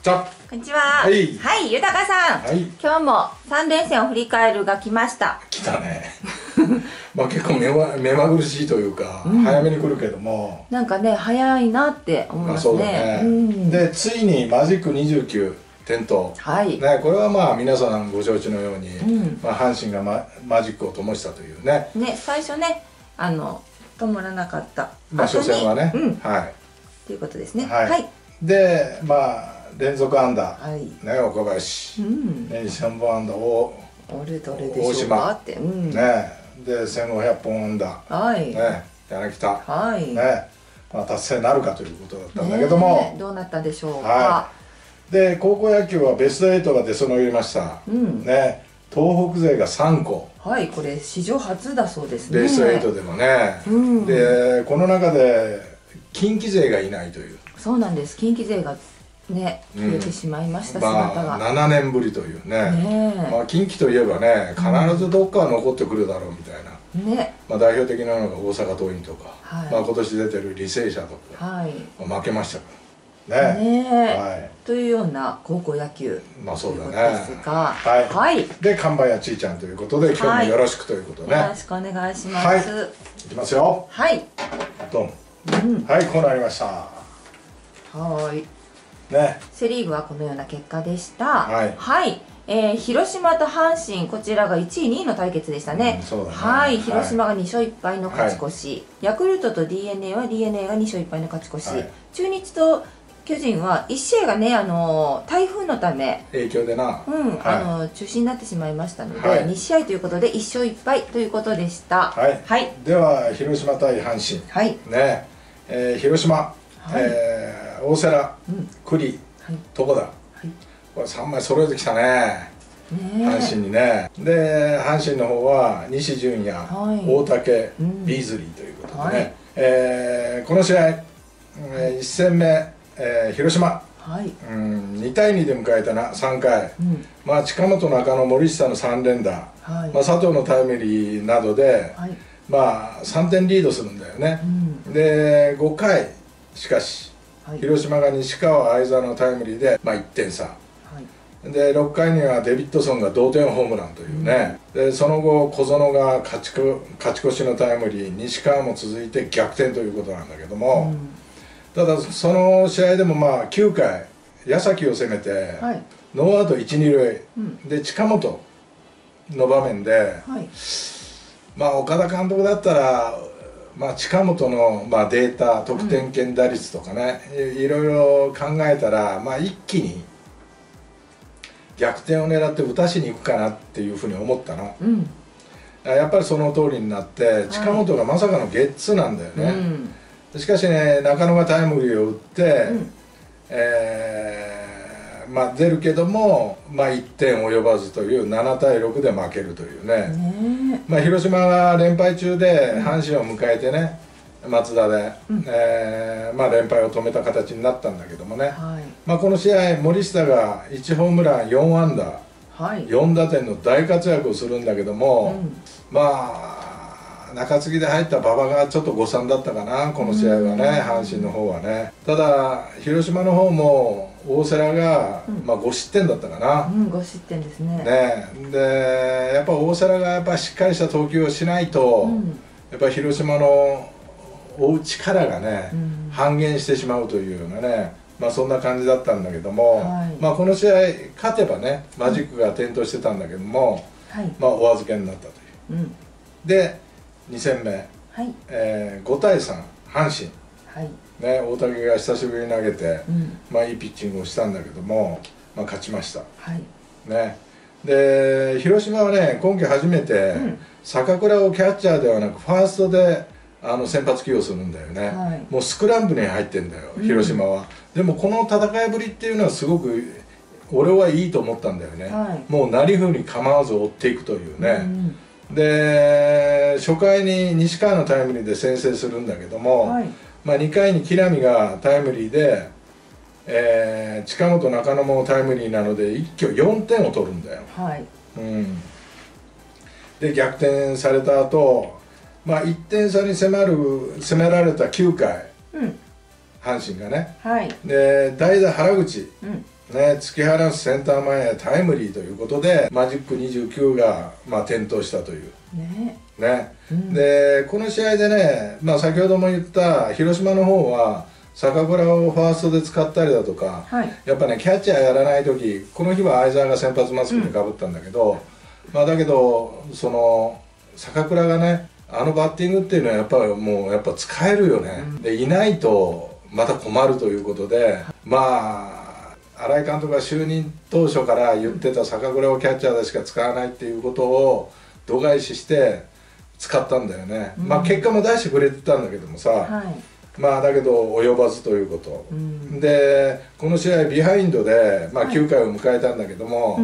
じゃこんにちは。 はい、 はい、豊さん。 はい、 今日も3連戦を振り返るが来ました。 来たね。まあ結構目まぐるしいというか、早めに来るけども。 なんかね、早いなって思いますね。 そうだね。で、ついにマジック29点灯。 はい。 ね、これはまあ皆さんご承知のように、まあ阪神がマジックを灯したというね。 ね、最初ね、灯らなかった。 まあ初戦はね。はい。 ということですね。 はい。で、まあ連続安打、ね、岡林、2000本安打を大島、ね、で1500本安打、ね、柳田、ね、まあ達成なるかということだったんだけども、 どうなったでしょうか。 で高校野球はベスト8が出そろいました。ね、東北勢が3校。 はい、これ史上初だそうですね。 ベスト8でもね。でこの中で近畿勢がいないという。 そうなんです。近畿勢がね、消えてしまいました姿が。 7年ぶりというね。まあ近畿といえばね、必ずどっかは残ってくるだろうみたいな。ね。まあ代表的なのが大阪桐蔭とか、まあ今年出てる履正社とか、負けましたからね。というような高校野球。 まあそうだね。 ですが、 はい。で看板屋ちいちゃんということで今日もよろしくということね。 よろしくお願いします。 いきますよ。 はい。 ドン。はい、こうなりました。 はい。 ね、 セ・リーグはこのような結果でした。はい、広島と阪神、こちらが1位、2位の対決でしたね。はい、広島が2勝1敗の勝ち越し、ヤクルトと DNA は DNA が2勝1敗の勝ち越し、中日と巨人は1試合がね、台風のため影響でな、 中止になってしまいましたので、2試合ということで1勝1敗ということでした。 では広島対阪神、ね、広島、大瀬良、栗、床田、これ3枚揃えてきたね、阪神にね。で阪神の方は西純也、大竹、ビーズリーということでね、この試合、1戦目、広島、2対2で迎えたな3回、まあ近本、中野、森下の3連打、まあ佐藤のタイムリーなどで、まあ3点リードするんだよね。で5回しかし広島が西川相澤のタイムリーで、まあ、1点差、で6回にはデビッドソンが同点ホームランというね、でその後小園が勝ち越しのタイムリー、西川も続いて逆転ということなんだけども、ただその試合でもまあ9回矢崎を攻めて、ノーアウト1、2塁、で近本の場面で、まあ岡田監督だったらまあ近本のまあデータ、得点圏打率とかね、いろいろ考えたら、まあ一気に逆転を狙って打たしに行くかなっていうふうに思ったの、やっぱりその通りになって近本がまさかのゲッツーなんだよね。しかしね、中野がタイムリーを打って、まあ出るけども、まあ1点及ばずという7対6で負けるというね。まあ広島が連敗中で阪神を迎えてね、松田で、まあ連敗を止めた形になったんだけどもね、まあこの試合森下が1ホームラン4安打、4打点の大活躍をするんだけども、まあ中継ぎで入った馬場がちょっと誤算だったかな、この試合はね、阪神の方はね。ただ広島の方も大瀬良が、まあ5失点だったかな。 5失点ですね。 でやっぱ大瀬良がやっぱしっかりした投球をしないと、やっぱ広島の追う力がね、半減してしまうというようなね、まあそんな感じだったんだけども、まあこの試合勝てばねマジックが点灯してたんだけども、まあお預けになったという。で2戦目、5対3阪神、ね、大竹が久しぶりに投げて、まあいいピッチングをしたんだけども、まあ勝ちました、ね。で広島はね今季初めて、坂倉をキャッチャーではなくファーストで先発起用するんだよね。もうスクランブルに入ってんだよ広島は。でもこの戦いぶりっていうのはすごく俺はいいと思ったんだよね。もうなりふり構わず追っていくというね。で初回に西川のタイムリーで先制するんだけども、まあ2回に木浪がタイムリーで、近本、中野もタイムリーなので一挙4点を取るんだよ。で逆転された後、まあ1点差に攻められた9回、阪神がね、で代打原口、 ね、突き放すセンター前へタイムリーということでマジック29が、点灯したというね、でこの試合でね、先ほども言った広島の方は坂倉をファーストで使ったりだとか、やっぱねキャッチャーやらない時、この日は相澤が先発マスクでかぶったんだけど、だけどその坂倉がね、あのバッティングっていうのはやっぱりもうやっぱ使えるよね、でいないとまた困るということで、新井監督が就任当初から言ってた坂倉をキャッチャーでしか使わないっていうことを度外視して使ったんだよね、結果も出してくれてたんだけどもさ、だけど及ばずということ、でこの試合ビハインドで、9回を迎えたんだけども、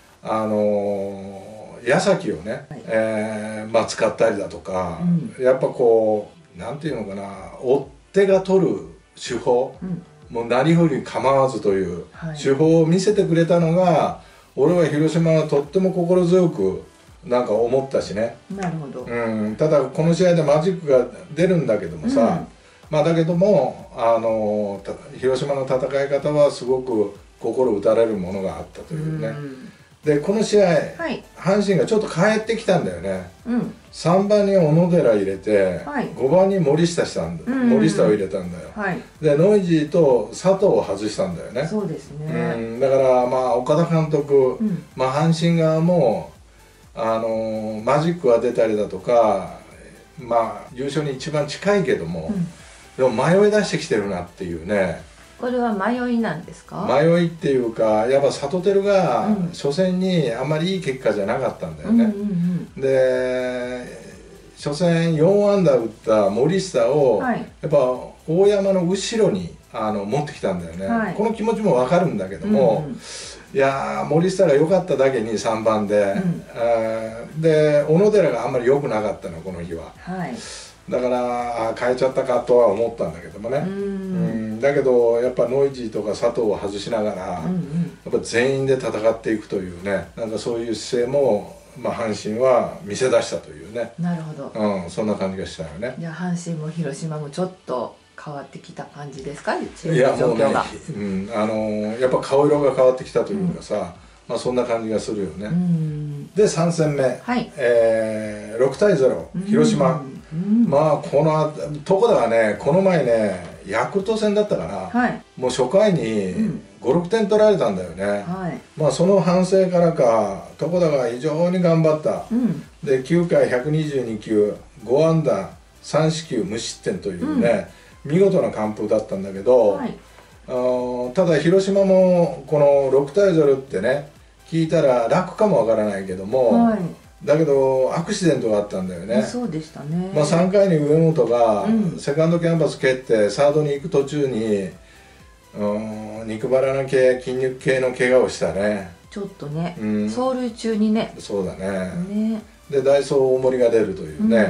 矢崎をね、使ったりだとか、やっぱこうなんていうのかな、追っ手が取る手法、もう何ふり構わずという手法を見せてくれたのが、俺は広島はとっても心強くなんか思ったしね。 なるほど、 ただこの試合でマジックが出るんだけどもさ、だけども広島の戦い方はすごく心打たれるものがあったというね。でこの試合、阪神がちょっと変えてきたんだよね、3番に小野寺入れて、5番に森下を入れたんだよ、でノイジーと佐藤を外したんだよね。 そうですね、 だから岡田監督、阪神側もマジックが出たりだとか、優勝に一番近いけども、でも迷い出してきてるなっていうね。 これは迷いなんですか？ 迷いっていうか、やっぱ里輝が初戦にあんまりいい結果じゃなかったんだよね。で初戦4安打打った森下を、やっぱ大山の後ろに持ってきたんだよね、この気持ちも分かるんだけども、いやー森下が良かっただけに3番で、で小野寺があんまり良くなかったのこの日は、だから変えちゃったかとは思ったんだけどもね、だけどやっぱノイジーとか佐藤を外しながら、やっぱ全員で戦っていくというね、なんかそういう姿勢も、阪神は見せ出したというね。 なるほど、 そんな感じがしたよね。 じゃあ阪神も広島もちょっと変わってきた感じですか？ いやもうね、やっぱ顔色が変わってきたというかさ、そんな感じがするよね。で3戦目、6対0広島、この床田はね、この前ねヤクルト戦だったかな、もう初回に56点取られたんだよね、その反省からか床田が非常に頑張った、で9回122球5安打3四球無失点というね、見事な完封だったんだけど、ただ広島もこの6対0ってね聞いたら楽かもわからないけども、だけどアクシデントがあったんだよね。 そうでしたね。 3回に上本がセカンドキャンバス蹴ってサードに行く途中に肉バラの筋肉系の怪我をしたね。 ちょっとね、走塁中にね。 そうだね。でダイソー大森が出るというね、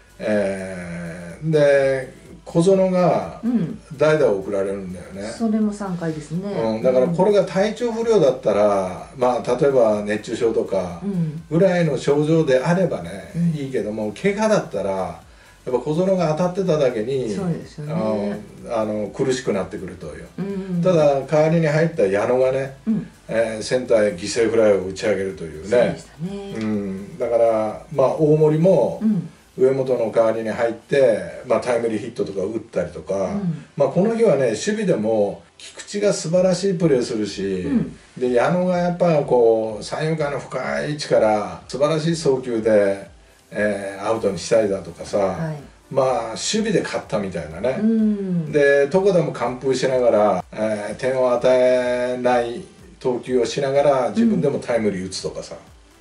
で小園が代打を送られるんだよね。 それも3回ですね、 だからこれが体調不良だったら、例えば熱中症とかぐらいの症状であればね、いいけども怪我だったらやっぱ小園が当たってただけに苦しくなってくるという、ただ代わりに入った矢野がね、センターへ犠牲フライを打ち上げるというね、だから大森も、上本の代わりに入って、タイムリーヒットとか打ったりとか、この日はね守備でも菊池が素晴らしいプレーするし、で矢野がやっぱこう三遊間の深い位置から素晴らしい送球で、アウトにしたりだとかさ、守備で勝ったみたいなね、で床田も完封しながら、点を与えない投球をしながら自分でもタイムリー打つとかさ、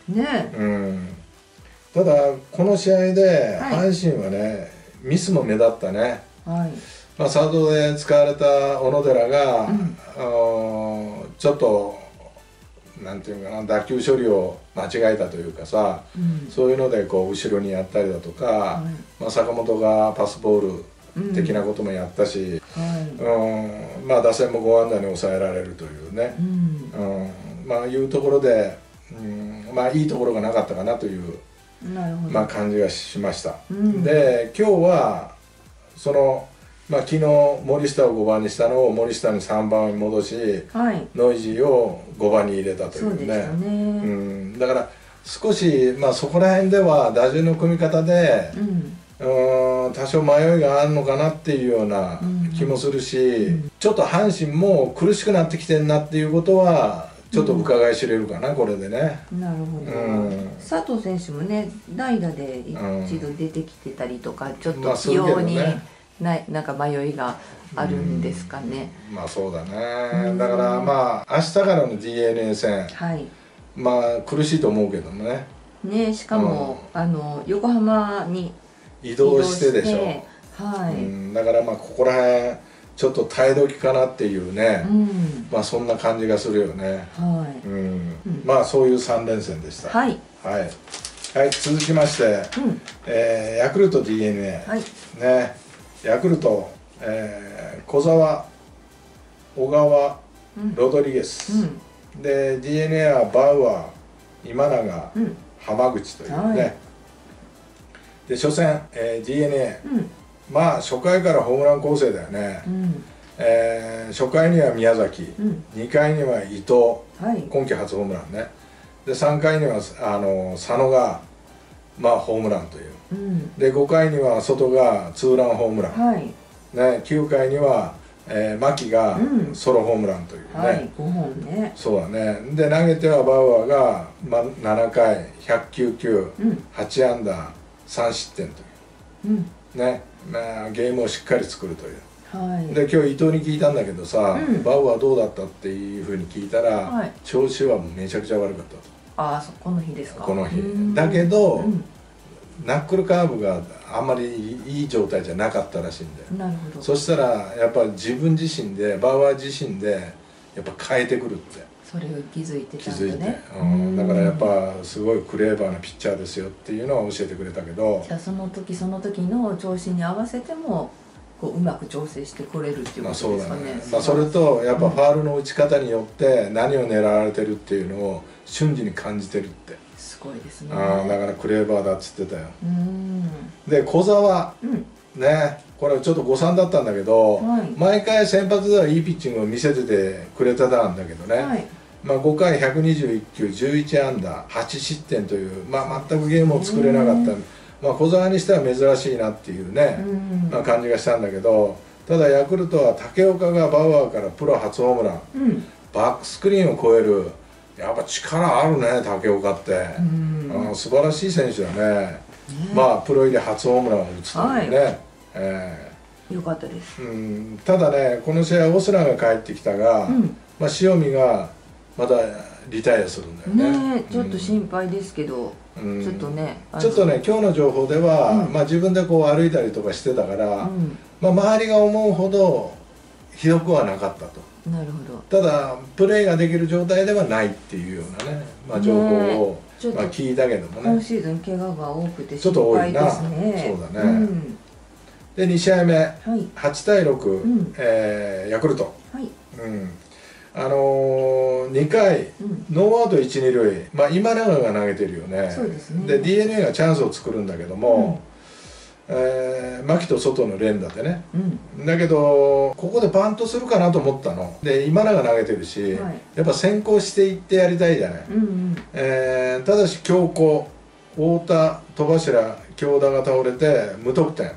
ただこの試合で阪神はね、ミスも目立ったね、サードで使われた小野寺が、ちょっとなんていうかな、打球処理を間違えたというかさ、そういうのでこう後ろにやったりだとか、坂本がパスボール的なこともやったし、打線も5安打に抑えられるというね、いうところで、いいところがなかったかなという感じがしました。で今日はその昨日森下を5番にしたのを森下に3番に戻し、ノイジーを5番に入れたというね。だから少し、そこら辺では打順の組み方で、多少迷いがあるのかなっていうような気もするし、ちょっと阪神も苦しくなってきてるなっていうことはちょっと伺い知れるかな、これでね。 なるほど、佐藤選手もね代打で一度出てきてたりとか、ちょっと起用になんか迷いがあるんですかね。 そうだね。だから明日からの DNA 戦、苦しいと思うけどもね。 しかも横浜に移動してでしょ。だからここら辺ちょっと耐え時かなっていうね、そんな感じがするよね。そういう3連戦でした。はい、続きまして、ヤクルト DNA ね。ヤクルト、小澤、小川、ロドリゲス、で DNA はバウアー、今永、浜口というね。で初戦、DNA、初回からホームラン構成だよね。初回には宮崎、2回には伊藤、今季初ホームランね。で3回には佐野がホームランという。で5回には外がツーランホームラン、9回には牧がソロホームランというね、 5本ね。 そうだね。で投げてはバウアーが7回109球、8安打3失点というね、ゲームをしっかり作るという。で今日伊藤に聞いたんだけどさ、バウアーどうだったっていうふうに聞いたら、調子はめちゃくちゃ悪かったと。 この日ですか。 この日だけど、ナックルカーブがあんまりいい状態じゃなかったらしいんで。 なるほど。 そしたらやっぱ自分自身でバウアー自身でやっぱ変えてくるって。 それを気づいてたんだね。 だからやっぱすごいクレーバーなピッチャーですよっていうのは教えてくれたけど。 じゃあその時その時の調子に合わせてもうまく調整してこれるっていうことですかね。 それとやっぱファールの打ち方によって何を狙われてるっていうのを瞬時に感じてるって。 すごいですね。 だからクレーバーだっつってたよ。で小澤、ね、これちょっと誤算だったんだけど、毎回先発ではいいピッチングを見せててくれてたんだけどね、5回121球11安打8失点という、全くゲームを作れなかった、小澤にしては珍しいなっていうね、感じがしたんだけど、ただヤクルトは武岡がバウアーからプロ初ホームラン、バックスクリーンを越える。やっぱ力あるね、武岡って。素晴らしい選手だね。プロ入り初ホームランを打つというね。 よかったです。 ただね、この試合オスナが帰ってきたが、塩見がまたリタイアするんだよね。 ちょっと心配ですけど、ちょっとね今日の情報では、自分でこう歩いたりとかしてたから、周りが思うほどひどくはなかったと。 なるほど。 ただプレーができる状態ではないっていうようなね、情報を聞いたけどもね。 今シーズン怪我が多くて心配ですね。 そうだね。で2試合目、8対6、ヤクルト。2回、ノーアウト1、2塁、今永が投げてるよね。で DNA がチャンスを作るんだけども、牧と外の連打でね、だけどここでバントするかなと思ったので、今永投げてるし、やっぱ先行していってやりたいじゃない。ただし強攻、太田、戸柱、京田が倒れて無得点。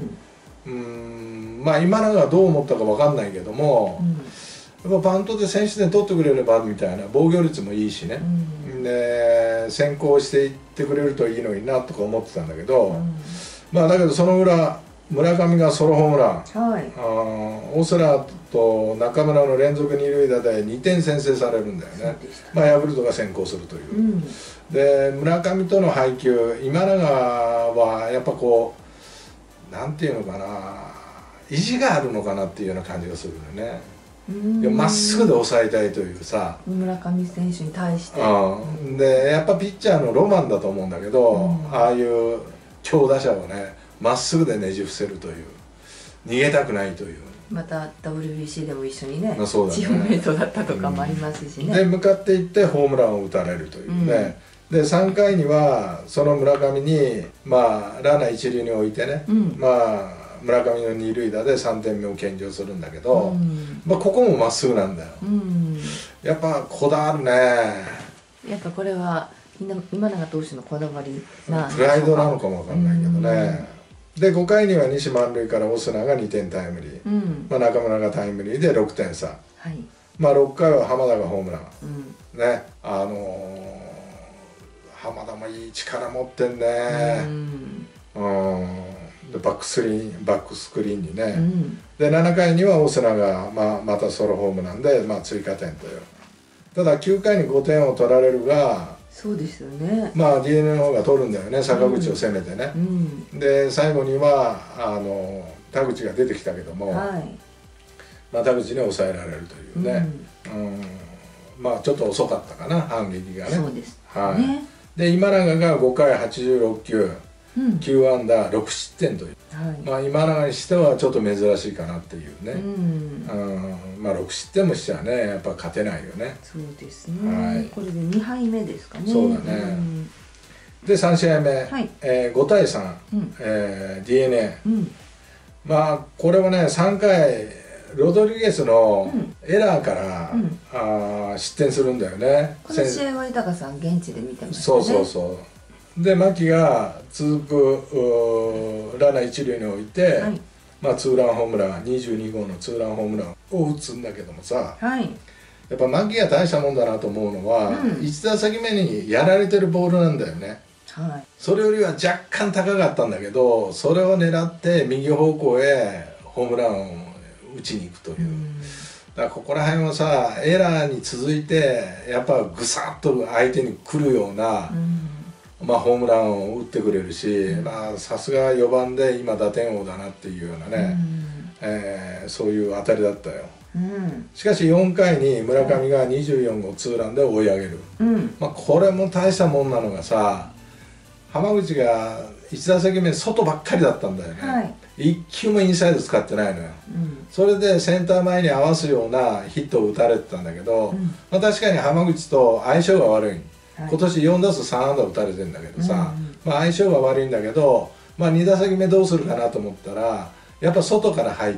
今永がどう思ったか分かんないけども、やっぱバントで先取点取ってくれればみたいな、防御率もいいしね、で先行していってくれるといいのになとか思ってたんだけど、だけどその裏、村上がソロホームラン、大瀬良と中村の連続二塁打で2点先制されるんだよね。ヤクルトが先行するという。で村上との配球、今永はやっぱこうなんていうのかな、意地があるのかなっていうような感じがするよね。まっすぐで抑えたいというさ、 村上選手に対して。 でやっぱピッチャーのロマンだと思うんだけど、ああいう強打者をねまっすぐでねじ伏せるという、逃げたくないという。 また WBC でも一緒にね、チームメイトだったとかもありますしね。 で向かっていってホームランを打たれるというね。で3回にはその村上にランナー一塁に置いてね、 村上の二塁打で3点目を献上するんだけど、まあ、ここもまっすぐなんだよ。やっぱこだわるね。 やっぱこれは今永投手のこだわりなプライドなのかもわかんないけどね。で5回には西満塁からオスナが2点タイムリー、まあ、中村がタイムリーで6点差、まあ6回は浜田がホームラン、ね、浜田もいい力持ってんね。でバックスクリーンにね、で7回にはオスナが、またソロホームランで、まあ、追加点という。ただ9回に5点を取られるが、 そうですよね、 まあ DNA の方が取るんだよね、坂口を攻めてね、で最後には田口が出てきたけども、まあ、田口に抑えられるというね、まあちょっと遅かったかな、反撃がね。 そうですね。 で今永が5回86球、9安打6失点という、まあ今永にしてはちょっと珍しいかなっていうね、まあ6失点もしちゃね、やっぱ勝てないよね。 そうですね、これで2敗目ですかね。 そうだね。で3試合目、5対3、DNA、まあこれはね3回ロドリゲスのエラーから失点するんだよね。 この試合は豊さん現地で見てましたね。 そうそうそう。で牧が続くランナー一塁に置いて、まあツーランホームラン、22号のツーランホームランを打つんだけどもさ、やっぱ牧が大したもんだなと思うのは、1打席目にやられてるボールなんだよね。それよりは若干高かったんだけど、それを狙って右方向へホームランを打ちに行くという、だからここら辺はさエラーに続いてやっぱぐさっと相手に来るような、まあホームランを打ってくれるし、まあさすが4番で今打点王だなっていうようなね、そういう当たりだったよ。しかし4回に村上が24号ツーランで追い上げる、まあこれも大したもんなのがさ、浜口が1打席目外ばっかりだったんだよね、1球もインサイド使ってないのよ、それでセンター前に合わすようなヒットを打たれてたんだけど、まあ確かに浜口と相性が悪い、今年4打数3安打打たれてるんだけどさ、まあ相性が悪いんだけど、まあ2打席目どうするかなと思ったらやっぱ外から入って、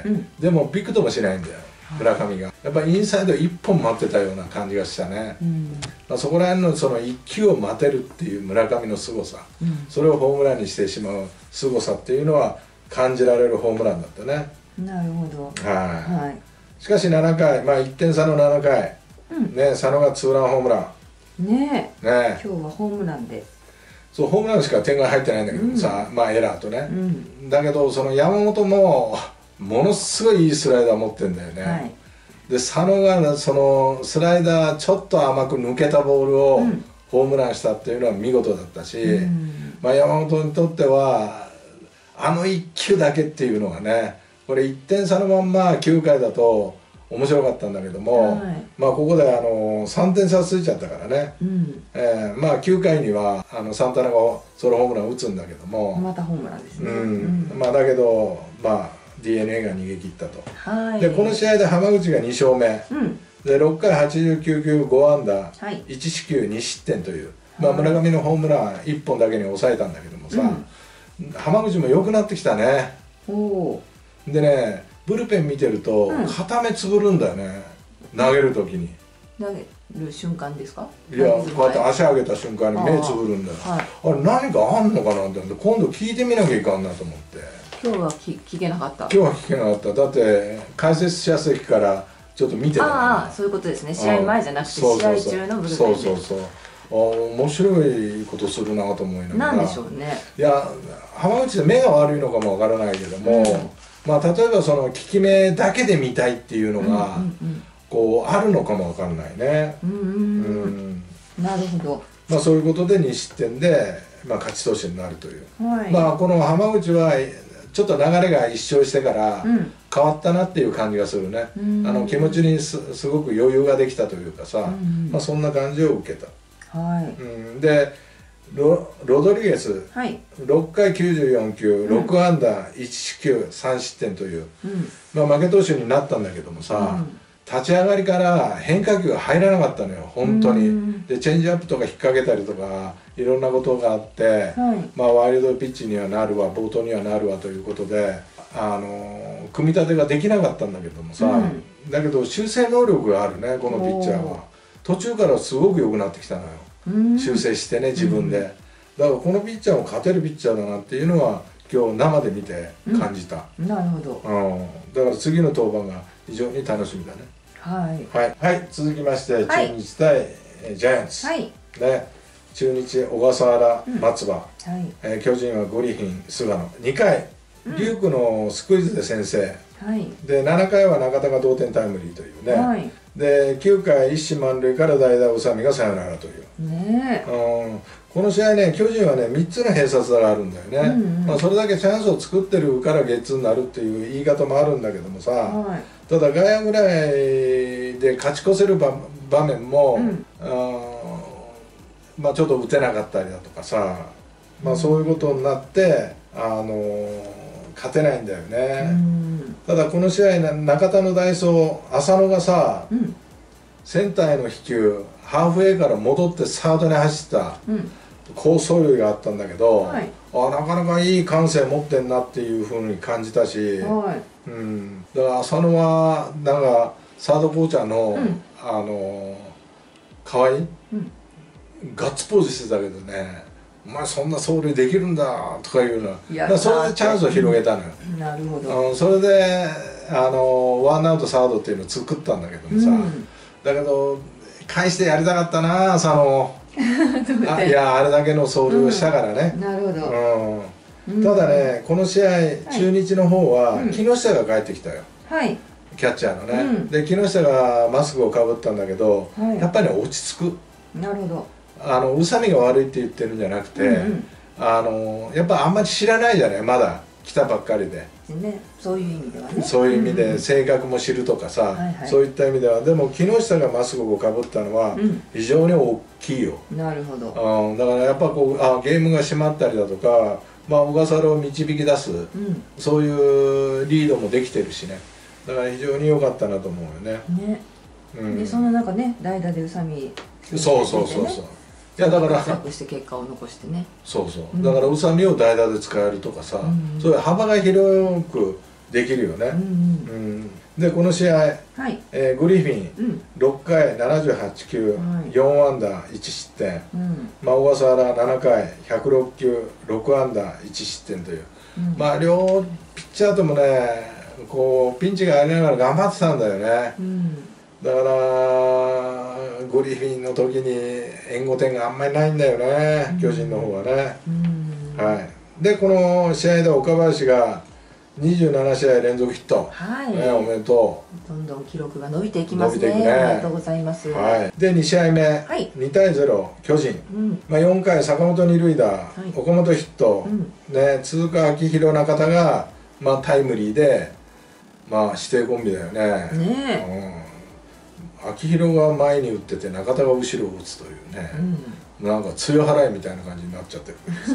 でもビクともしないんだよ村上が。やっぱインサイド1本待ってたような感じがしたね、まあそこら辺のその1球を待てるっていう村上の凄さ、それをホームランにしてしまう凄さっていうのは感じられるホームランだったね。 なるほど。 しかし7回、まあ1点差の7回、ね、佐野がツーランホームランねえ、今日はホームランで、 そうホームランしか点が入ってないんだけどさ、まあエラーとね、だけどその山本もものすごいいいスライダー持ってんだよね、で佐野がそのスライダーちょっと甘く抜けたボールをホームランしたっていうのは見事だったし、まあ山本にとってはあの1球だけっていうのがね、これ1点差のまんま9回だと面白かったんだけども、まあここで3点差ついちゃったからね、まあ9回にはサンタナがソロホームラン打つんだけども、 またホームランですね、 まあだけどまあ DNA が逃げ切ったと、でこの試合で浜口が2勝目、で6回89球5安打、1四球2失点という、まあ村上のホームラン1本だけに抑えたんだけどもさ、浜口も良くなってきたね。でねブルペン見てると片目つぶるんだよね、投げる時に。 投げる瞬間ですか？ いやこうやって足上げた瞬間に目つぶるんだよ。あれ何かあんのかなって今度聞いてみなきゃいかんなと思って。 今日は聞けなかった。 今日は聞けなかった。だって解説者席からちょっと見てたから。 ああそういうことですね。試合前じゃなくて試合中のブルペン。 そうそうそう。面白いことするなと思いながら。 なんでしょうね。 いや浜口で目が悪いのかもわからないけども、まあ例えばその効き目だけで見たいっていうのがこうあるのかもわかんないね。 なるほど。 まあそういうことで2失点でまあ勝ち投手になるという。まあこの浜口はちょっと流れが一勝してから変わったなっていう感じがするね。気持ちにすごく余裕ができたというかさ、まあそんな感じを受けた。でロドリゲス、6回94球6安打1四球3失点という、まあ負け投手になったんだけどもさ、 立ち上がりから変化球が入らなかったのよ本当に。でチェンジアップとか引っ掛けたりとかいろんなことがあって、まあワイルドピッチにはなるわ暴投にはなるわということで組み立てができなかったんだけどもさ、だけど修正能力があるねこのピッチャーは。途中からすごく良くなってきたのよ、修正してね自分で。だからこのピッチャーも勝てるピッチャーだなっていうのは今日生で見て感じた。 なるほど。 だから次の登板が非常に楽しみだね。はい、続きまして中日対ジャイアンツ、ね、中日小笠原、松葉、巨人はグリフィン菅野、2回龍空のスクイズで先制、で7回は中田が同点タイムリーというね、で9回一死満塁から代打宇佐美がサヨナラという、この試合ね巨人はね3つの併殺打があるんだよね。それだけチャンスを作ってるからゲッツーになるっていう言い方もあるんだけどもさ、ただ外野ぐらいで勝ち越せる場面も、まあちょっと打てなかったりだとかさ、まあそういうことになって勝てないんだよね。ただこの試合中田の代走浅野がさ、センターへの飛球ハーフウェイから戻ってサードに走った、好走塁があったんだけど、なかなかいい感性持ってんなっていうふうに感じたし、だから浅野はなんかサードコーチャーの、河合、ガッツポーズしてたけどね、お前そんな走塁できるんだとかいうの、それでチャンスを広げたのよ。 なるほど。 それでワンアウトサードっていうのを作ったんだけどもさ、だけど返してやりたかったな浅野。いやあれだけの走塁をしたからね。 なるほど。 ただねこの試合中日の方は木下が帰ってきたよ、キャッチャーのね。で木下がマスクをかぶったんだけど、やっぱり落ち着く。 なるほど。 宇佐美が悪いって言ってるんじゃなくて、やっぱあんまり知らないじゃないまだ来たばっかりで。 そういう意味ではね。 そういう意味で性格も知るとかさ、そういった意味では。でも木下がマスクをかぶったのは非常に大きいよ。 なるほど。 だからやっぱこうゲームが締まったりだとか、まあ小笠原を導き出す、そういうリードもできてるしね。だから非常に良かったなと思うよね。 でその中ね代打で宇佐美。 そう。いやだから活躍して結果を残してね。 そうだから宇佐美を代打で使えるとかさ、そういう幅が広くできるよね。でこの試合グリフィン6回78球4安打1失点、小笠原7回106球6安打1失点という、まあ両ピッチャーともねこうピンチがありながら頑張ってたんだよね。だからグリフィンの時に援護点があんまりないんだよね、巨人の方はね。でこの試合で岡林が27試合連続ヒット、おめでとう。どんどん記録が伸びていきますね。ありがとうございます。 で2試合目2対0巨人、4回坂本二塁打、岡本ヒット、鈴鹿秋広中田がタイムリーで指定コンビだよね。秋広が前に打ってて中田が後ろを打つというね、なんか強払いみたいな感じになっちゃってる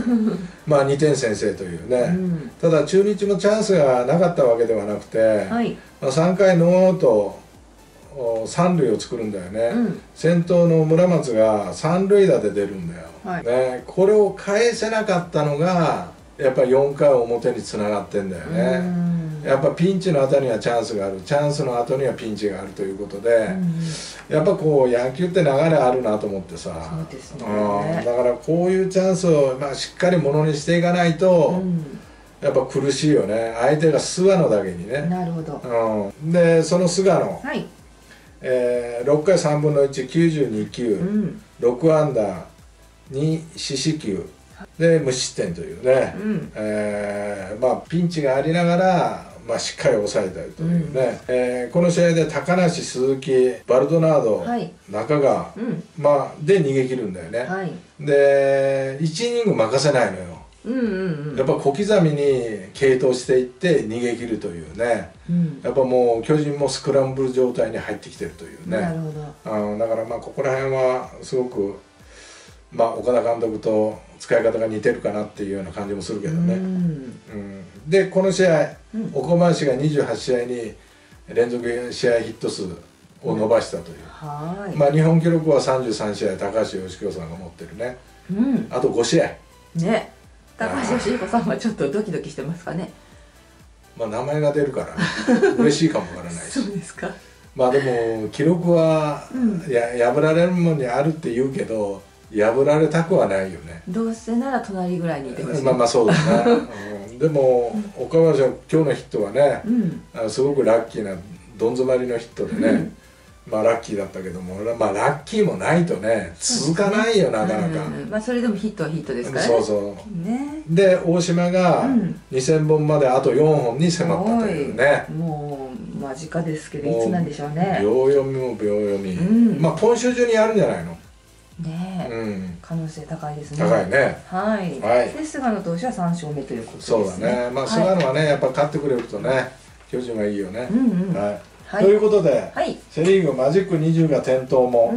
2点先制というね。ただ中日もチャンスがなかったわけではなくて、3回ノーアウト三塁を作るんだよね。先頭の村松が三塁打で出るんだよ、これを返せなかったのがやっぱり4回表につながってんだよね。やっぱピンチの後にはチャンスがある、チャンスの後にはピンチがあるということで、やっぱこう野球って流れあるなと思ってさ、だからこういうチャンスをしっかりものにしていかないと、やっぱ苦しいよね、相手が菅野だけにね。 なるほど。 でその菅野、6回3分の192球、6安打2四死球で無失点というね、ピンチがありながらしっかり抑えたりというね、この試合で高梨、鈴木、バルドナード、中川、で逃げ切るんだよね。で1イニング任せないのよ。やっぱ小刻みに継投していって逃げ切るというね、やっぱもう巨人もスクランブル状態に入ってきてるというね。だからここら辺はすごく岡田監督と使い方が似てるかなっていうような感じもするけどね。でこの試合岡林が28試合に連続試合ヒット数を伸ばしたという、まあ日本記録は33試合高橋義彦さんが持ってるね、あと5試合ね。高橋義彦さんはちょっとドキドキしてますかね。 まあ名前が出るから嬉しいかもわからないしそうですか。 まあでも記録は破られるものにあるって言うけど破られたくはないよね。 どうせなら隣ぐらいにいてほしい。 まあまあそうだね、でも岡林は今日のヒットはね、すごくラッキーなどん詰まりのヒットでね、まあラッキーだったけども、まあラッキーもないとね続かないよ、なかなか。 まあそれでもヒットはヒットですからね。そうそうね。で大島が2000本まであと4本に迫ったというね。 もう間近ですけどいつなんでしょうね。 秒読みも秒読み、まあ今週中にやるんじゃないのねえ、可能性高いですね。 高いね。 はい。で菅野投手は3勝目ということですね。 そうだね。まあ菅野はねやっぱ勝ってくれるとね巨人はいいよね。はい。ということでセ・リーグマジック20が点灯も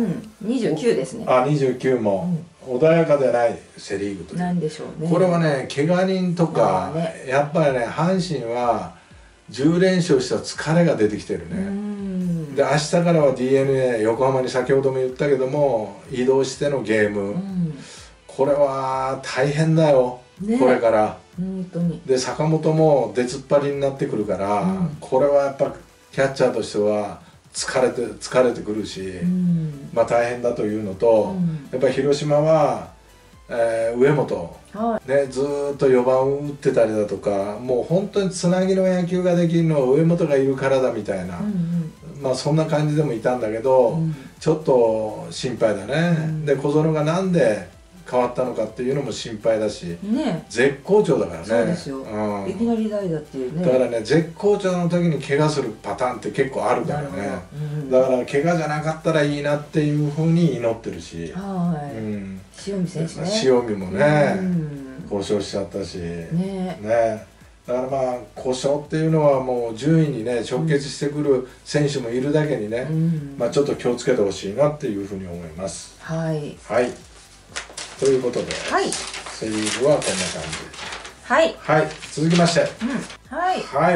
29ですね。 あ29も穏やかでないセ・リーグという。 なんでしょうね。 これはね怪我人とかやっぱりね阪神は10連勝した疲れが出てきてるね。で明日からは DNA 横浜に先ほども言ったけども移動してのゲーム、これは大変だよ、これから本当に。 で坂本も出つっぱりになってくるから、これはやっぱキャッチャーとしては疲れてくるし、まあ大変だというのと、やっぱり広島は、上本、ね、ずーっと4番を打ってたりだとかもう本当につなぎの野球ができるのは上本がいるからだみたいな、まあそんな感じでもいたんだけど、ちょっと心配だね、で小園がなんで変わったのかっていうのも心配だし、絶好調だからね。 そうですよ、いきなり代打っていうね。 だからね絶好調の時に怪我するパターンって結構あるからね、だから怪我じゃなかったらいいなっていうふうに祈ってるし、 塩見選手ね、 塩見もね故障しちゃったしね。だからまあ故障っていうのはもう順位にね直結してくる選手もいるだけにね、まあちょっと気をつけてほしいなっていうふうに思います。はい。ということで、セ・リーグはこんな感じ。はい。続きまして、はい、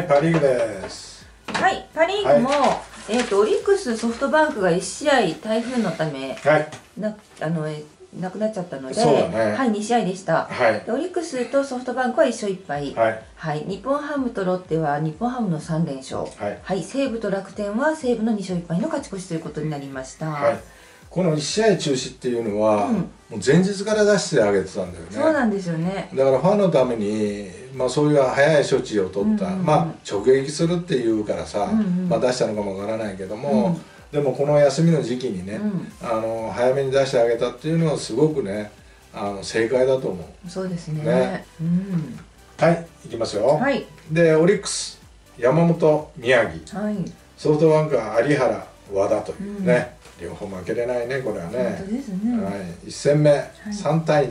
パ・リーグです。 はい、パ・リーグもオリックスソフトバンクが1試合台風のためなくなっちゃったので、2試合でした。オリックスとソフトバンクは1勝1敗、日本ハムとロッテは日本ハムの3連勝、西武と楽天は西武の2勝1敗の勝ち越しということになりました。 この1試合中止っていうのは、もう前日から出してあげてたんだよね。 そうなんですよね。 だからファンのために、まあ、そういう早い処置を取った、まあ直撃するっていうからさ、まあ出したのかもわからないけども、でもこの休みの時期にね、早めに出してあげたっていうのはすごくね正解だと思う。 そうですね。 はい、いきますよ。でオリックス山本宮城、ソフトバンクは有原和田というね、両方負けれないねこれはね。 本当ですね。 1戦目3対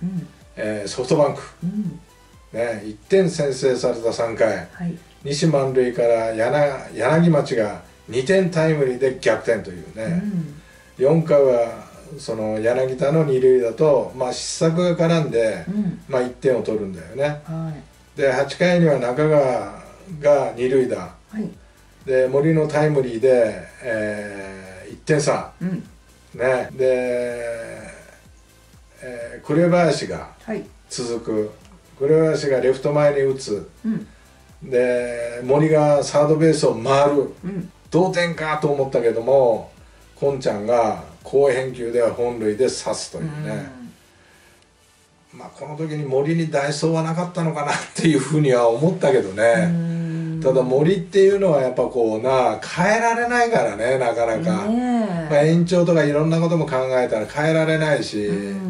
2、ソフトバンク、1点先制された3回、西満塁から柳町が2点タイムリーで逆転というね、4回はその柳田の二塁だと、まあ、失策が絡んで、まあ、1点を取るんだよね。で8回には中川が二塁打、で森のタイムリーで、1点差、ね、で、紅林が続く、紅林がレフト前に打つ、で森がサードベースを回る、同点かと思ったけども今ちゃんが好返球では本塁で刺すというね、まあこの時に森に代走はなかったのかなっていうふうには思ったけどね。ただ森っていうのはやっぱこう変えられないからね、なかなか、まあ延長とかいろんなことも考えたら変えられないし、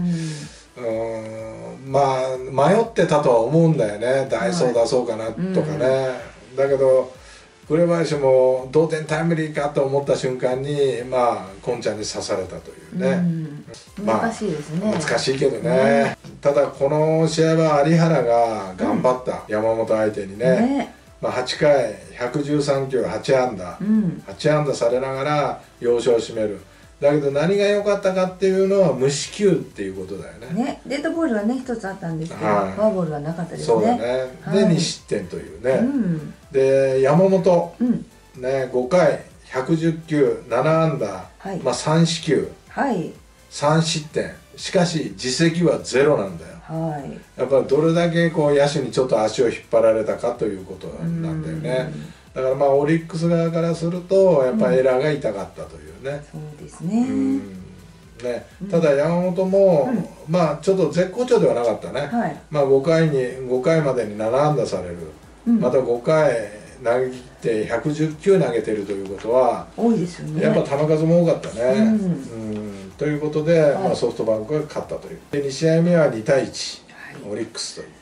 まあ迷ってたとは思うんだよね、代走出そうかなとかね。だけど紅林も同点タイムリーかと思った瞬間にまあ今ちゃんに刺されたというね。 難しいですね。 難しいけどね。ただこの試合は有原が頑張った、山本相手にね。まあ8回113球8安打、8安打されながら要所を締める。だけど何が良かったかっていうのは無四球っていうことだよね。 デッドボールはね一つあったんですけど、フォアボールはなかったですね。 そうだね。で2失点というね。で山本ね5回 110球7安打、はい、3四球、はい、3失点、しかし実績はゼロなんだよ。はい、やっぱりどれだけこう野手にちょっと足を引っ張られたかということなんだよね。だからオリックス側からするとやっぱりエラーが痛かったというね。 そうですね。 ただ山本も、ちょっと絶好調ではなかったね。はい、5回までに7安打される、また5回投げ切って110球投げてるということは多いですよね。 やっぱ球数も多かったね。ということで、ソフトバンクが勝ったという。で2試合目は2対1、オリックスという、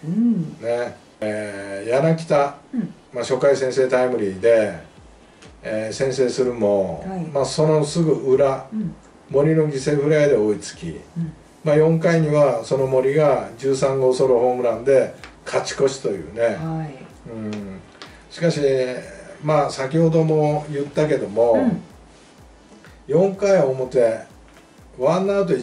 ね。柳田、初回先制タイムリーで、先制するも、そのすぐ裏、森の犠牲フライで追いつき、4回にはその森が13号ソロホームランで勝ち越しというね。しかし先ほども言ったけども、4回表ワンアウト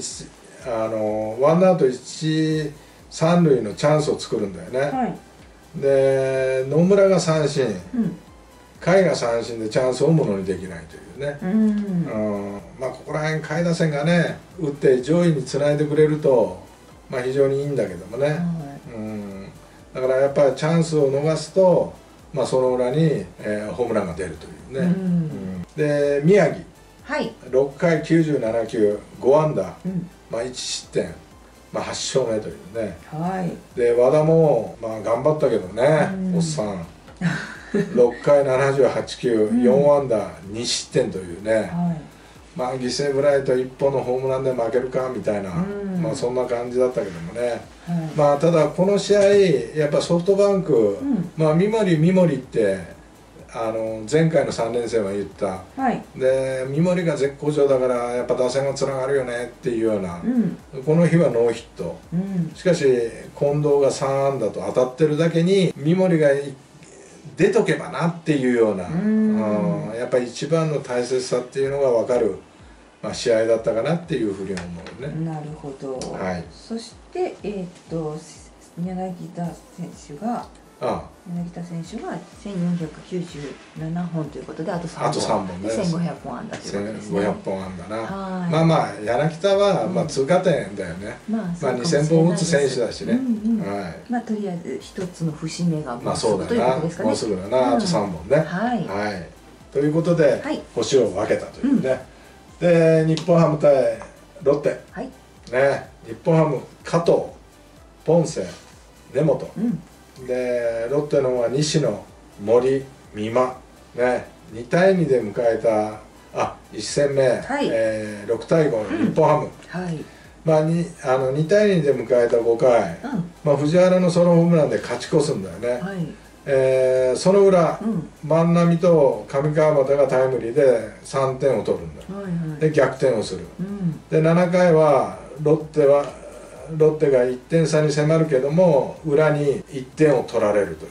1、3塁のチャンスを作るんだよね。で野村が三振、甲斐が三振でチャンスをものにできないというね。ここら辺下位打線がね打って上位につないでくれると非常にいいんだけどもね。だからやっぱりチャンスを逃すとその裏に、ホームランが出るというね。で宮城、6回97球5安打、1失点、8勝目というね。で和田も頑張ったけどね、おっさん6回78球4安打2失点というね。犠牲フライと1本のホームランで負けるかみたいな、そんな感じだったけどもね。ただこの試合やっぱソフトバンク、三森って前回の3連戦は言った、で三森が絶好調だからやっぱ打線がつながるよねっていうような、この日はノーヒット、しかし近藤が3安打と当たってるだけに三森が出とけばなっていうような、やっぱり一番の大切さっていうのが分かる、試合だったかなっていうふうに思うね。 なるほど。そして柳田選手が1497本ということであと3本で1500本安打ということですね。 1500本安打な。柳田は通過点だよね。2000本打つ選手だしね。 とりあえず一つの節目がもうすぐということですかね。もうすぐだな、あと3本ね。ということで星を分けたというね。で日本ハム対ロッテ、日本ハム加藤、ポンセ、根本、でロッテの方は西野、森、美馬、2対2で迎えた1戦目、6対5、日本ハム、2対2で迎えた5回、藤原のソロホームランで勝ち越すんだよね。その裏、万波と上川端がタイムリーで3点を取るんだ。で逆転をする。で7回はロッテが1点差に迫るけども裏に1点を取られるという、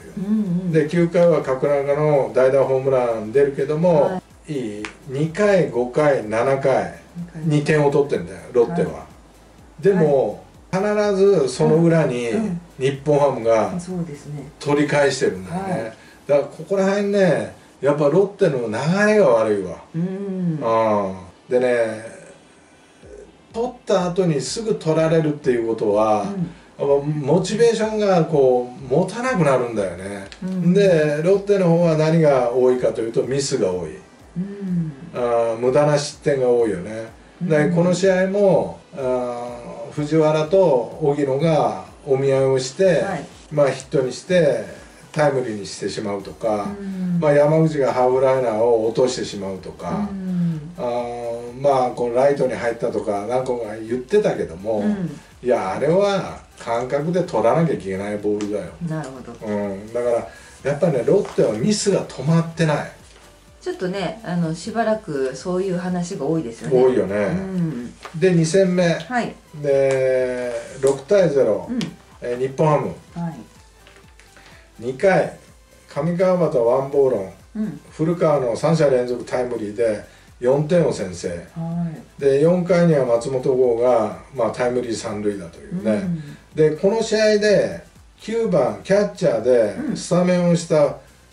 で9回は角中の代打ホームラン出るけども、2回5回7回2点を取ってんだよロッテは。でも必ずその裏に日本ハムが取り返してるんだよね。だからここら辺ねやっぱロッテの流れが悪いわ。でね取った後にすぐ取られるっていうことは、モチベーションがこう持たなくなるんだよね。でロッテの方は何が多いかというとミスが多い、無駄な失点が多いよね。でこの試合も藤原と荻野がお見合いをして、ヒットにしてタイムリーにしてしまうとか、山口がハーフライナーを落としてしまうとか、このライトに入ったとか何個か言ってたけども、いやあれは感覚で取らなきゃいけないボールだよ。 なるほど。 だからやっぱりねロッテはミスが止まってない。 ちょっとねしばらくそういう話が多いですよね。 多いよね。で2戦目、で6対0、日本ハム、2回上川端ワンボーロン、古川の3者連続タイムリーで4点を先制、で4回には松本剛が、タイムリー3塁打というね、でこの試合で9番キャッチャーでスタメンをした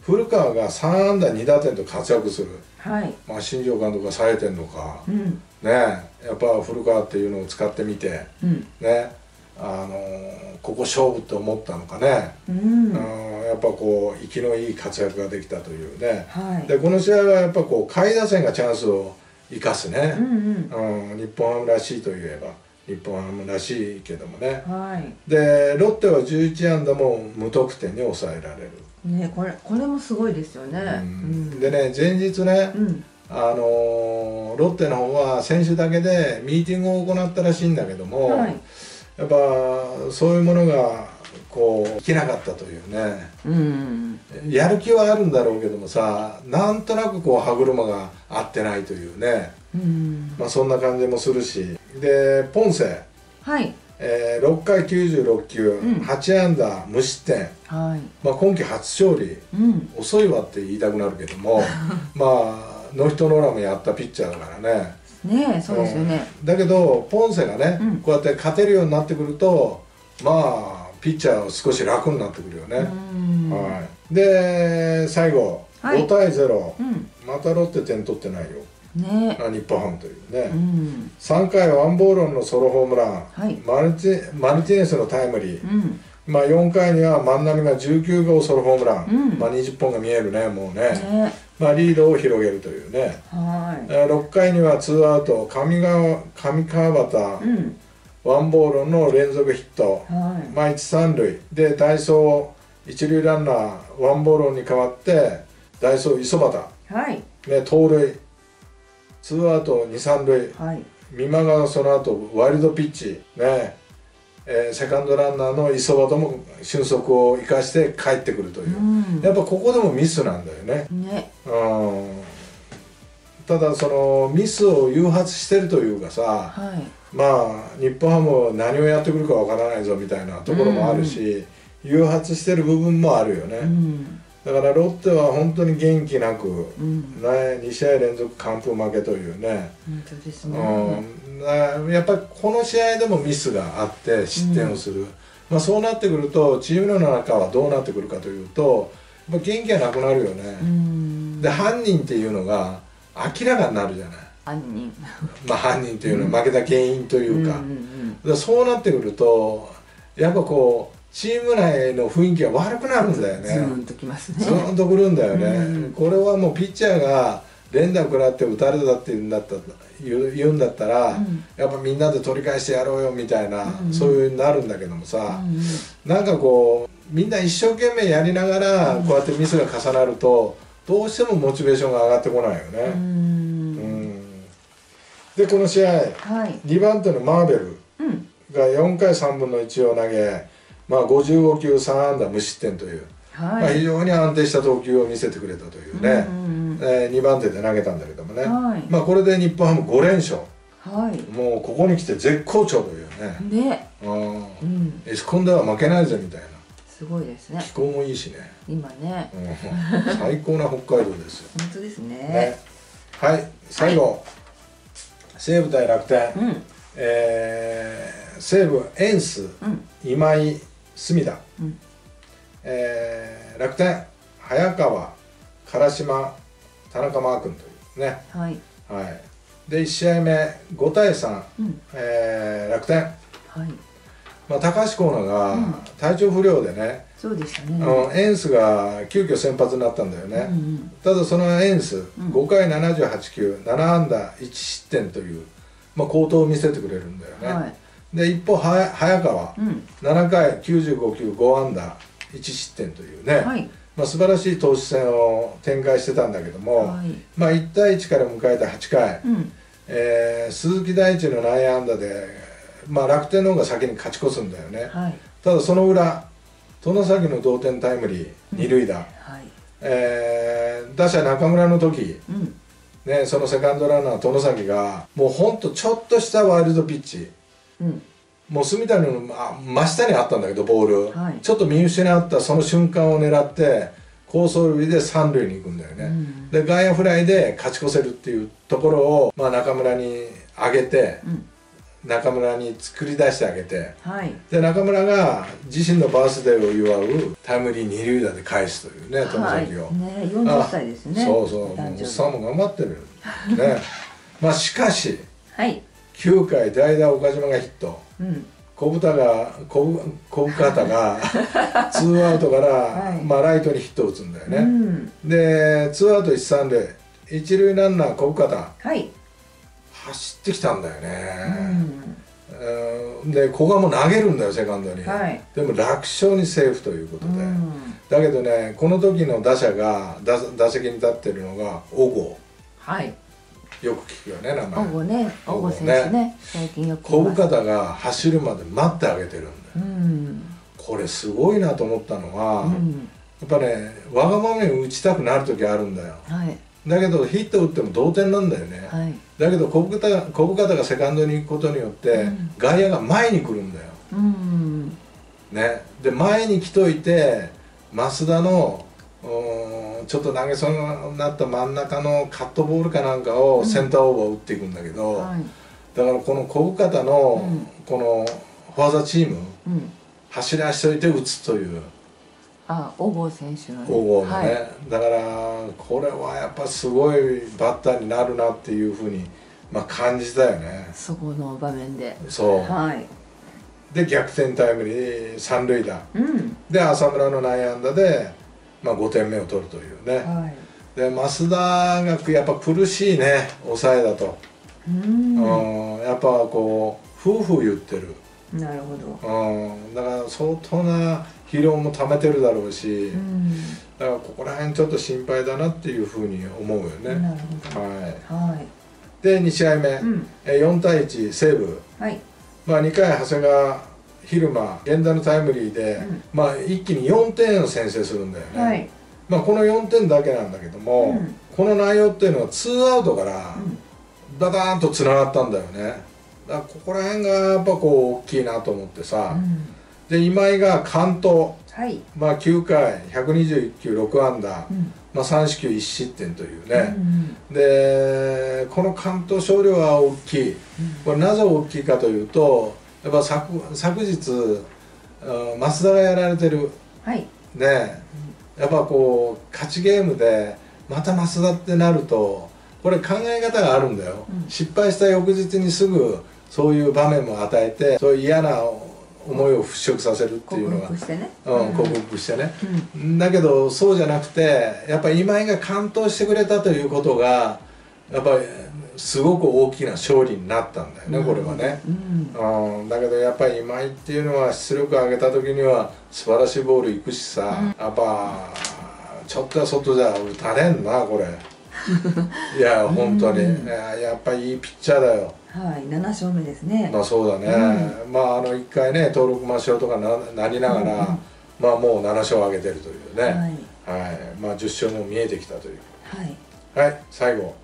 古川が3安打2打点と活躍する、 はい、 まあ新庄監督がされてんのか、ね、やっぱ古川っていうのを使ってみて、ね、ここ勝負って思ったのかね、やっぱこう生きのいい活躍ができたというね、でこの試合はやっぱこう下位打線がチャンスを生かすね、日本ハムらしいといえば日本ハムらしいけどもね、でロッテは11安打も無得点に抑えられる。 ね、これもすごいですよね。 でね、前日ね、ロッテの方は選手だけでミーティングを行ったらしいんだけども、やっぱそういうものがこうできなかったというね、やる気はあるんだろうけどもさ、なんとなくこう歯車が合ってないというね、まあそんな感じもするし、でポンセ、6回96球、8安打無失点、まあ今季初勝利、遅いわって言いたくなるけどもまあノーヒットノーランもやったピッチャーだからね。 ねえ、そうですよね。 だけどポンセがね、こうやって勝てるようになってくると、まあピッチャーは少し楽になってくるよね。で最後5対0、またロッテ点取ってないよ。日本ハムというね、3回ワンボーロンのソロホームラン、マルティネスのタイムリー、まあ4回には万波が19号ソロホームラン、まあ20本が見えるね、もうね、まあリードを広げるというね、6回にはツーアウト、上川端、ワンボーロンの連続ヒット、まあ1、3塁で代走一塁ランナーワンボーロンに代わって代走磯端、ね、盗塁、ツーアウト2、3塁、美馬がその後ワイルドピッチ、ね、セカンドランナーの磯端も俊足を生かして帰ってくるという、やっぱここでもミスなんだよね。ただそのミスを誘発してるというかさ、まあ日本ハム何をやってくるかわからないぞみたいなところもあるし、誘発してる部分もあるよね。だからロッテは本当に元気なく、2試合連続完封負けというね。やっぱりこの試合でもミスがあって失点をする、まあそうなってくるとチームの中はどうなってくるかというと、やっぱ元気がなくなるよね。で犯人っていうのが明らかになるじゃない。まあ犯人っていうのは負けた原因というか、そうなってくるとやっぱこうチーム内の雰囲気が悪くなるんだよね。 ズーンときますね。 ズーンとくるんだよね。これはもうピッチャーが連打食らって打たれたって言うんだったら、やっぱみんなで取り返してやろうよみたいな、そういうになるんだけどもさ、なんかこうみんな一生懸命やりながらこうやってミスが重なるとどうしてもモチベーションが上がってこないよね。でこの試合、2番手のマーベルが4回3分の1を投げ、まあ55球3安打無失点という、まあ非常に安定した投球を見せてくれたというね、2番手で投げたんだけどもね、まあこれで日本ハム5連勝、もうここに来て絶好調というね、エスコンでは負けないぜみたいな、 すごいですね。 気候もいいしね、 今ね、 最高な北海道ですよ。 本当ですね。 はい、最後西武対楽天、西武エンス、今井、隅田、楽天早川、唐島、田中マー君というね、で1試合目5対3、楽天、まあ、高橋光成が体調不良でね、エンスが急遽先発になったんだよね。ただそのエンス5回78球7安打1失点という、まあ、好投を見せてくれるんだよね。で一方早川、7回95球5安打1失点というね、まあ素晴らしい投手戦を展開してたんだけども、まあ1対1から迎えた8回、鈴木大地の内野安打で、まあ、楽天の方が先に勝ち越すんだよね。ただその裏外崎の同点タイムリー二塁打、打者中村の時、ね、そのセカンドランナー外崎がもうほんとちょっとしたワイルドピッチ、もう隅田の真下にあったんだけどボール、ちょっと見失ったその瞬間を狙って好走塁で三塁に行くんだよね。で外野フライで勝ち越せるっていうところを、まあ、中村に上げて、 中村に作り出してあげて、で中村が自身のバースデーを祝うタイムリー二塁打で返すというね、外崎を。 40歳ですね。 そうそう、もうおっさんも頑張ってるね。まあしかし9回代打岡島がヒット、小深田が2アウトからまあライトにヒットを打つんだよね。で2アウト1、3塁、一塁ランナー小深田走ってきたんだよね。で古賀も投げるんだよ、セカンドに。でも楽勝にセーフということで、だけどね、この時の打者が打席に立ってるのが小郷。よく聞くよね、名前。 小郷選手ね、最近よく小深田が走るまで待ってあげてるんだよ。これすごいなと思ったのは、やっぱね、わがままに打ちたくなる時あるんだよ。だけどヒット打っても同点なんだよね。だけど小深田がセカンドに行くことによって外野が前に来るんだよ。ね、で前に来といて増田のちょっと投げそうになった真ん中のカットボールかなんかをセンターオーバー打っていくんだけど、だからこの小深田のこのフォアザチーム走らしといて打つという。 小郷選手のね。 小郷のね、だからこれはやっぱすごいバッターになるなっていうふうにまあ感じたよね。 そこの場面で。 そう。で逆転タイムリー三塁打。で浅村の内野安打でまあ5点目を取るというね。で増田がやっぱ苦しいね、抑えだと。やっぱこう夫婦言ってる。 なるほど。 だから相当な疲労も溜めてるだろうし、だからここら辺ちょっと心配だなっていうふうに思うよね。 なるほど。 で2試合目、4対1西武、まあ2回長谷川蛭間源田のタイムリーで、まあ一気に4点を先制するんだよね。まあこの4点だけなんだけども、この内容っていうのは2アウトからダダーンとつながったんだよね。だからここら辺がやっぱこう大きいなと思ってさ、で今井が完投、まあ9回121球6安打、まあ3四球1失点というね、でこの完投勝利は大きい。これなぜ大きいかというと、やっぱ昨日増田がやられてる、ね、やっぱこう勝ちゲームでまた増田ってなるとこれ考え方があるんだよ。失敗した翌日にすぐそういう場面も与えて、そういう嫌な思いを払拭させるっていうのが克服してね。だけどそうじゃなくて、やっぱり今井が完投してくれたということがやっぱりすごく大きな勝利になったんだよね、これはね。だけどやっぱり今井っていうのは出力上げた時には素晴らしいボールいくしさ、やっぱちょっとは外じゃ打たれんなこれ。いや本当にやっぱりいいピッチャーだよ。 7勝目ですね。 まあそうだね。まあ1回ね登録抹消とかなりながら、まあもう7勝上げてるというね。まあ10勝も見えてきたという。最後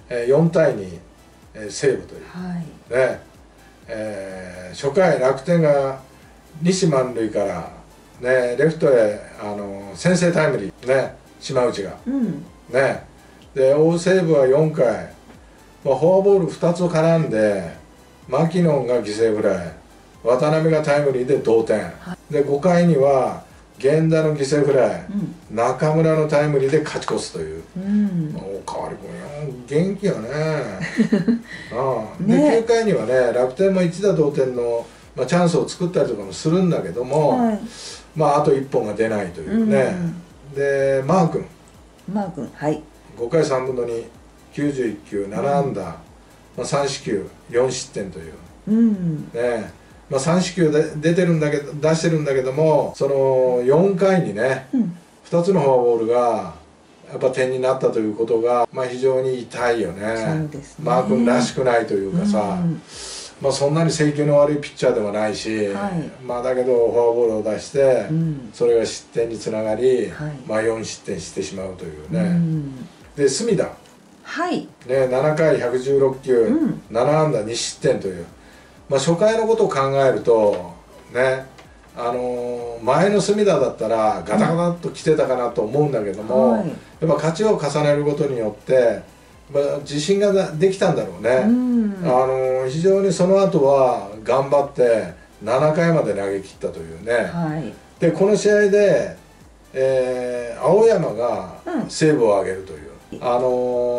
4対2西武というね。初回楽天が西満塁からねレフトへ先制タイムリーね、島内がね。で追う西武は4回、フォアボール2つを絡んでマキノンが犠牲フライ、渡辺がタイムリーで同点、で5回には源田の犠牲フライ、中村のタイムリーで勝ち越すという、おかわり君元気よね。で9回にはね楽天も一打同点の、チャンスを作ったりとかもするんだけども、あと1本が出ないというね。でマー君5回3分の2、91球7安打、3四球4失点というね。3四球で出してるんだけども、その4回にね、2つのフォアボールがやっぱ点になったということが、非常に痛いよね。マー君らしくないというかさ、そんなに制球の悪いピッチャーではないし、だけどフォアボールを出して、それが失点につながり、4失点してしまうというね。で隅田、7回116球、7安打2失点という、初回のことを考えるとね、前の隅田だったらガタガタっと来てたかなと思うんだけども、やっぱ勝ちを重ねることによって自信ができたんだろうね。非常にその後は頑張って7回まで投げ切ったというね、はい、でこの試合で、青山がセーブを上げるという、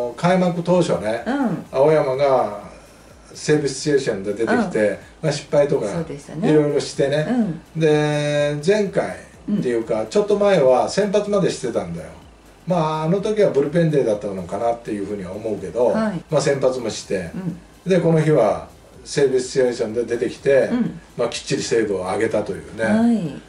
開幕当初ね、青山がセーブシチュエーションで出てきて、失敗とかいろいろしてね、で前回っていうかちょっと前は先発までしてたんだよ。あの時はブルペンデーだったのかなっていうふうには思うけど、先発もして、でこの日はセーブシチュエーションで出てきて、きっちりセーブを上げたというね、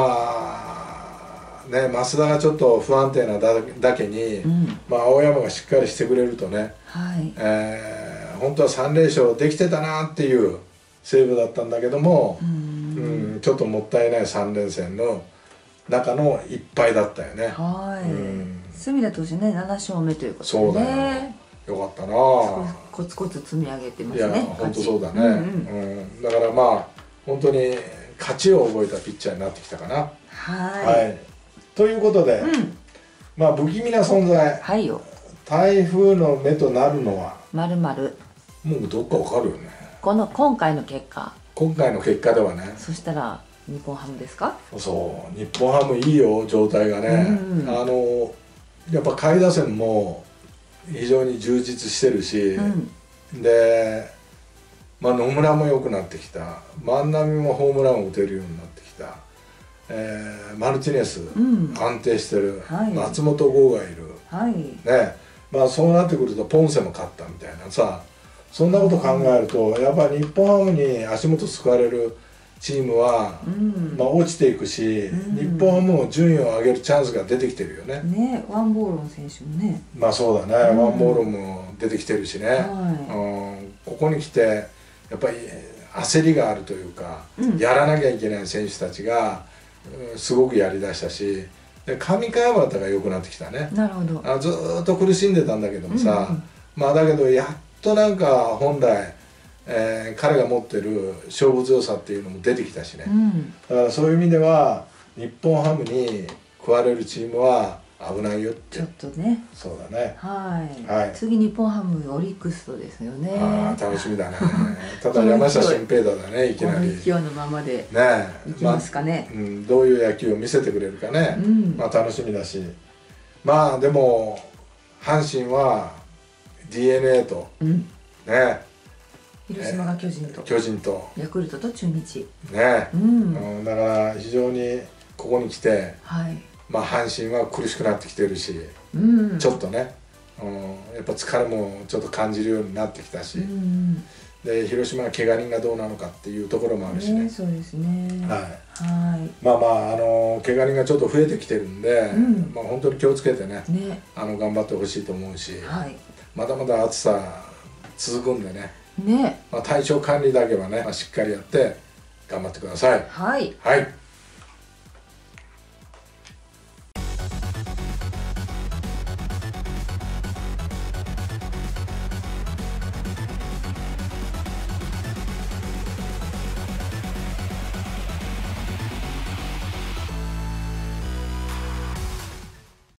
増田がちょっと不安定なだけに、青山がしっかりしてくれるとね、本当は3連勝できてたなっていうセーブだったんだけども、ちょっともったいない3連戦の中のいっぱいだったよね。 隅田投手ね、7勝目ということでね。 よかったな。 コツコツ積み上げてますね。 いや本当そうだね。だから本当に勝ちを覚えたピッチャーになってきたかな。はい。ということで、不気味な存在。はいよ。台風の目となるのは。 まるまる。 もうどっかわかるよね。 今回の結果。 今回の結果ではね。 そしたら日本ハムですか。 そう、日本ハムいいよ状態がね。やっぱ下位打線も非常に充実してるし、で、野村も良くなってきた、万波もホームランを打てるようになってきた、マルティネス、安定してる、松本剛がいる、ね、そうなってくるとポンセも勝ったみたいなさ、そんなこと考えるとやっぱり日本ハムに足元すくわれるチームは、落ちていくし、日本ハムも順位を上げるチャンスが出てきてるよね。 ワンボーロン選手もね。 そうだね、ワンボーロンも出てきてるしね。ここに来てやっぱり焦りがあるというか、やらなきゃいけない選手たちがすごくやりだしたし、で上川端が良くなってきたね。 なるほど。 ずっと苦しんでたんだけどもさ、だけどやっとなんか本来彼が持ってる勝負強さっていうのも出てきたしね、だからそういう意味では日本ハムに食われるチームは危ないよって。 ちょっとね。 そうだね。 次日本ハムオリックスとですよね。 楽しみだね。ただ山下舜平太だね、いきなり。 勢いのままでいきますかね。 どういう野球を見せてくれるかね、楽しみだし、でも阪神は DNA とね。 広島が巨人とヤクルトと中日ね、だから非常にここに来て、阪神は苦しくなってきてるし、ちょっとね、やっぱ疲れもちょっと感じるようになってきたし、で広島は怪我人がどうなのかっていうところもあるしね。 そうですね。 怪我人がちょっと増えてきてるんで、本当に気をつけてね、頑張ってほしいと思うし、まだまだ暑さ続くんでね、体調管理だけはね、しっかりやって頑張ってください。はい。